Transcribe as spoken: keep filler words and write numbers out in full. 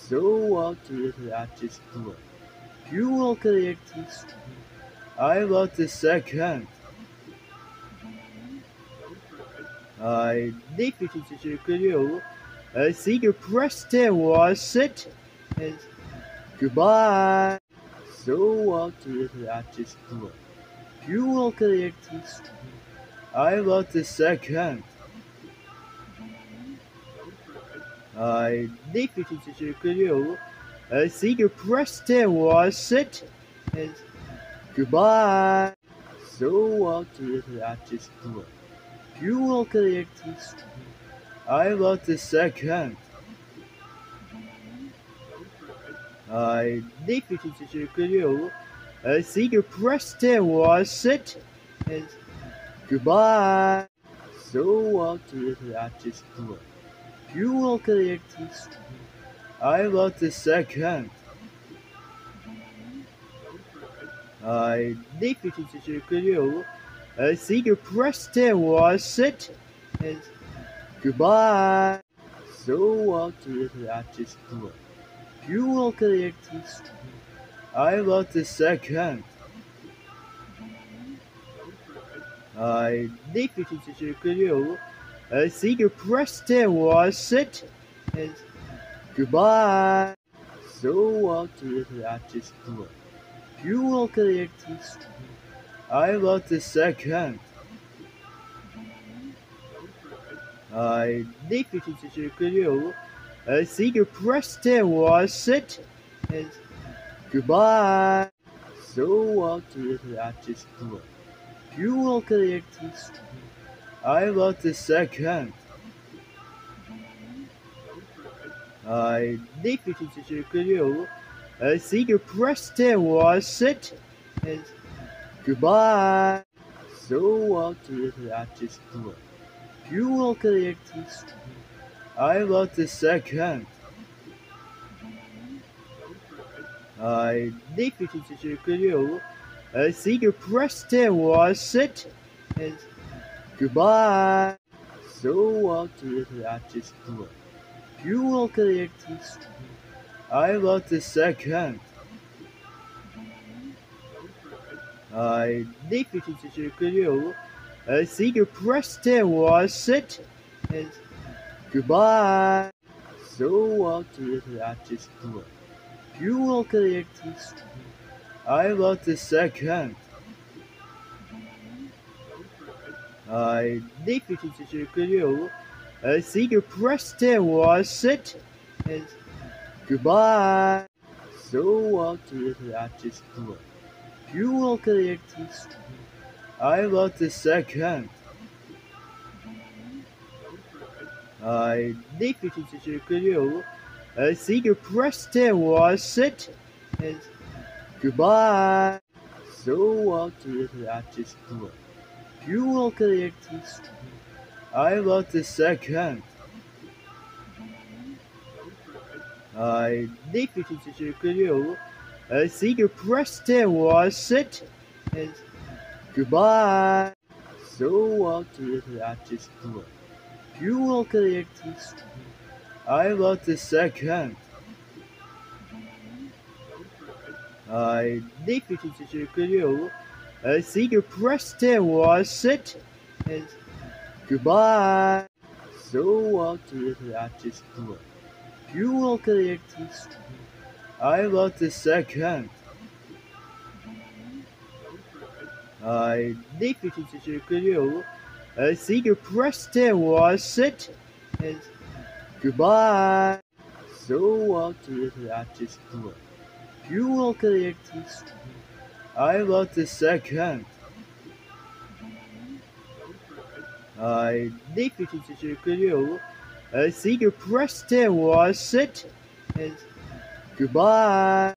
So want to at this point. You will collect this. I want the second. I defeated you. I see you Preston was it. And goodbye. So want to at this point. You will collect this. I want the second. I defeated you. I see you Preston was it. And goodbye. So want to at this point. You will collect this. I want the second. I defeated you. I see you Preston was it. And goodbye. So want to at this point. You will collect this. I want the second. I defeated you. I see you Preston was it. And goodbye. So want to at this point. You will collect this. I want the second. I defeated you. I see you Preston was it. And goodbye. So want to at this point. You will collect this. I want the second. I defeated you. I see you Preston was it. And goodbye. So want to at this point. You will collect this. I want the second. I defeated you. I see you Preston was it. And goodbye. So want to at this point. You will collect this. I want the second. I defeated you. I see you Preston was it. And goodbye. So want to at this point. You will collect this. I want the second. I defeated you. I see you Preston was it. And goodbye. So want to at this point. You will collect this. I want the second. I defeated you. I see you Preston was it. And goodbye. So want to at this point. You will collect this. I want the second. I defeated you. I see you Preston was it. And goodbye. So want to at this point. You will collect this. I want the second. I defeated you. I see you Preston was it. And goodbye. So want to at this point. You will collect this. I want the second. I defeated you. I see you Preston was it. And goodbye. So want to at this point. You will collect this. I want the second. I defeated you. I see you Preston was it. And goodbye. So want to at this point. You will collect this. I want the second. I defeated you. I see you Preston was it. And goodbye.